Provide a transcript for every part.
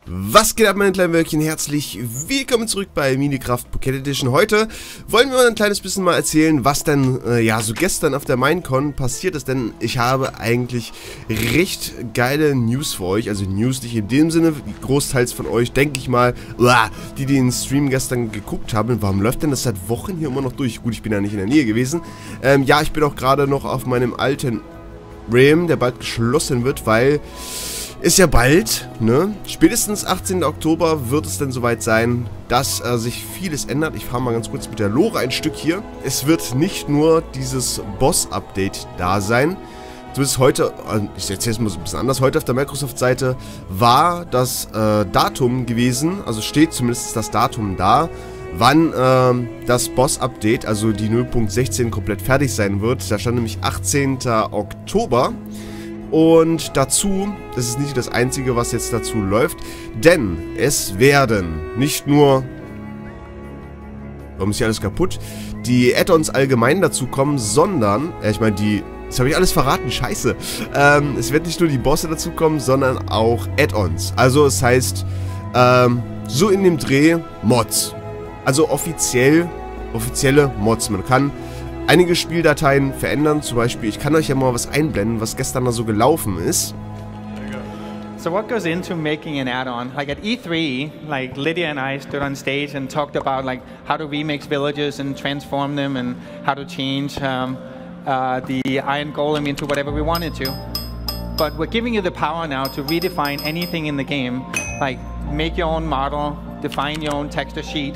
Was geht ab, meine kleinen Wölkchen? Herzlich willkommen zurück bei Minecraft Pocket Edition. Heute wollen wir mal ein kleines bisschen mal erzählen, was denn ja so gestern auf der Minecon passiert ist, denn ich habe eigentlich recht geile News für euch, also News nicht in dem Sinne, großteils von euch, denke ich mal, die den Stream gestern geguckt haben. Warum läuft denn das seit Wochen hier immer noch durch? Gut, ich bin ja nicht in der Nähe gewesen. Ja, ich bin auch gerade noch auf meinem alten Realm, der bald geschlossen wird, weil ist ja bald, ne? Spätestens 18. Oktober wird es dann soweit sein, dass sich vieles ändert. Ich fahre mal ganz kurz mit der Lore ein Stück hier. Es wird nicht nur dieses Boss-Update da sein. Zumindest heute, ich erzähle es mal so ein bisschen anders, heute auf der Microsoft-Seite war das Datum gewesen, also steht zumindest das Datum da, wann das Boss-Update, also die 0.16 komplett fertig sein wird. Da stand nämlich 18. Oktober. Und dazu, das ist nicht das Einzige, was jetzt dazu läuft, denn es werden nicht nur, warum ist hier alles kaputt, die Add-ons allgemein dazu kommen, sondern, ich meine, das habe ich alles verraten, scheiße, es wird nicht nur die Bosse dazu kommen, sondern auch Add-ons, also es heißt, so in dem Dreh Mods, also offizielle Mods, man kann einige Spieldateien verändern, zum Beispiel, ich kann euch ja mal was einblenden, was gestern da so gelaufen ist. So what goes into making an add-on? Like at E3, like Lydia and I stood on stage and talked about like how to remix villages and transform them and how to change the Iron Golem into whatever we wanted to. But we're giving you the power now to redefine anything in the game, like make your own model, define your own texture sheet.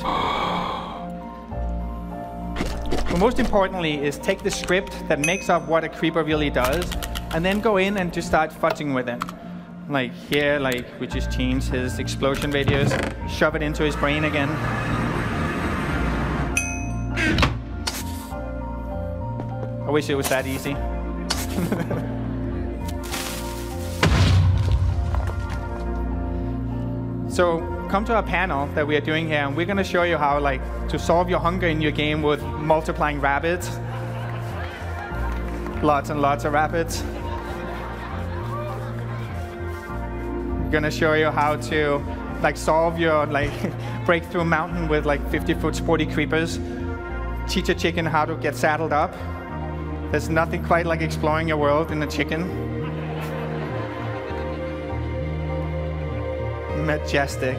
But most importantly is take the script that makes up what a creeper really does and then go in and just start fudging with it. Like here, like we just changed his explosion radius, shove it into his brain again. I wish it was that easy. So come to our panel that we are doing here, and we're going to show you how like to solve your hunger in your game with multiplying rabbits. Lots and lots of rabbits. We're going to show you how to like solve your like breakthrough mountain with like 50-foot sporty creepers. Teach a chicken how to get saddled up. There's nothing quite like exploring your world in a chicken. Majestic.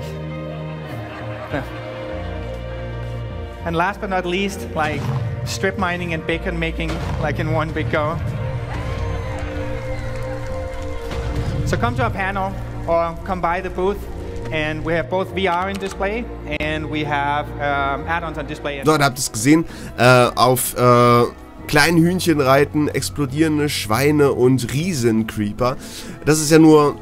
And last but not least, like strip mining and bacon making like in one big go. So come to our panel or come by the booth, and we have both VR in display and we have add-ons on display. So, da habt ihr es gesehen, auf kleinen Hühnchen reiten, explodierende Schweine und Riesencreeper. Das ist ja nur...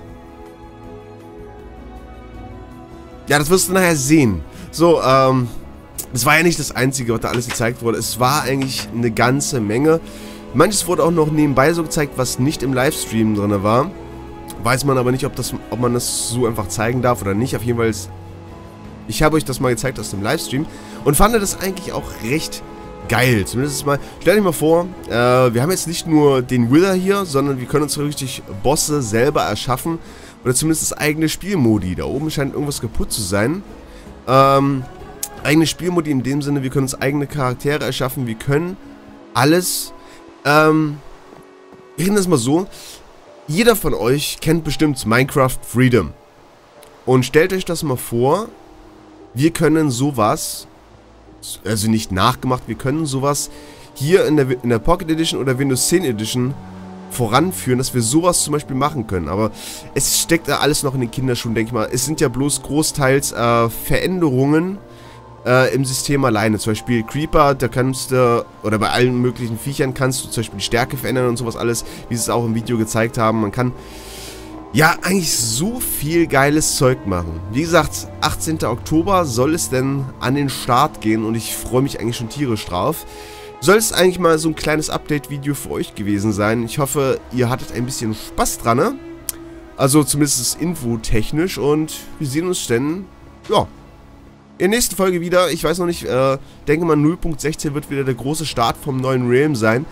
Ja, das wirst du nachher sehen. So, das war ja nicht das Einzige, was da alles gezeigt wurde. Es war eigentlich eine ganze Menge. Manches wurde auch noch nebenbei so gezeigt, was nicht im Livestream drin war. Weiß man aber nicht, ob man das so einfach zeigen darf oder nicht. Auf jeden Fall, ich habe euch das mal gezeigt aus dem Livestream und fand das eigentlich auch recht geil. Zumindest mal, stellt euch mal vor, wir haben jetzt nicht nur den Wither hier, sondern wir können uns richtig Bosse selber erschaffen. Oder zumindest das eigene Spielmodi. Da oben scheint irgendwas kaputt zu sein. Eigene Spielmodi in dem Sinne, wir können uns eigene Charaktere erschaffen. Wir können alles. Ich finde das mal so. Jeder von euch kennt bestimmt Minecraft Freedom. Und stellt euch das mal vor. Wir können sowas, also nicht nachgemacht, wir können sowas hier in der Pocket Edition oder Windows 10 Edition voranführen, dass wir sowas zum Beispiel machen können. Aber es steckt da alles noch in den Kinderschuhen, denke ich mal. Es sind ja bloß großteils Veränderungen im System alleine. Zum Beispiel Creeper, da kannst du, oder bei allen möglichen Viechern kannst du zum Beispiel die Stärke verändern und sowas alles, wie sie es auch im Video gezeigt haben. Man kann ja eigentlich so viel geiles Zeug machen. Wie gesagt, 18. Oktober soll es denn an den Start gehen und ich freue mich eigentlich schon tierisch drauf. Soll es eigentlich mal so ein kleines Update-Video für euch gewesen sein. Ich hoffe, ihr hattet ein bisschen Spaß dran, ne? Also zumindest infotechnisch, und wir sehen uns dann, ja, in der nächsten Folge wieder. Ich weiß noch nicht, denke mal 0.16 wird wieder der große Start vom neuen Realm sein.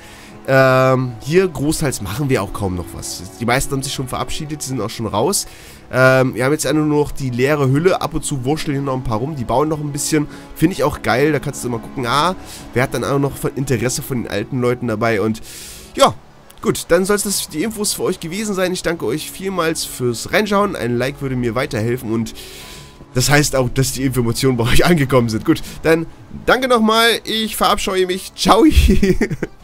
hier großteils machen wir auch kaum noch was. Die meisten haben sich schon verabschiedet, die sind auch schon raus. Wir haben jetzt nur noch die leere Hülle. Ab und zu wurschteln hier noch ein paar rum. Die bauen noch ein bisschen. Finde ich auch geil. Da kannst du mal gucken, wer hat dann auch noch Interesse von den alten Leuten dabei. Und ja, gut, dann soll es das die Infos für euch gewesen sein. Ich danke euch vielmals fürs Reinschauen. Ein Like würde mir weiterhelfen und das heißt auch, dass die Informationen bei euch angekommen sind. Gut, dann danke nochmal. Ich verabscheue mich. Ciao.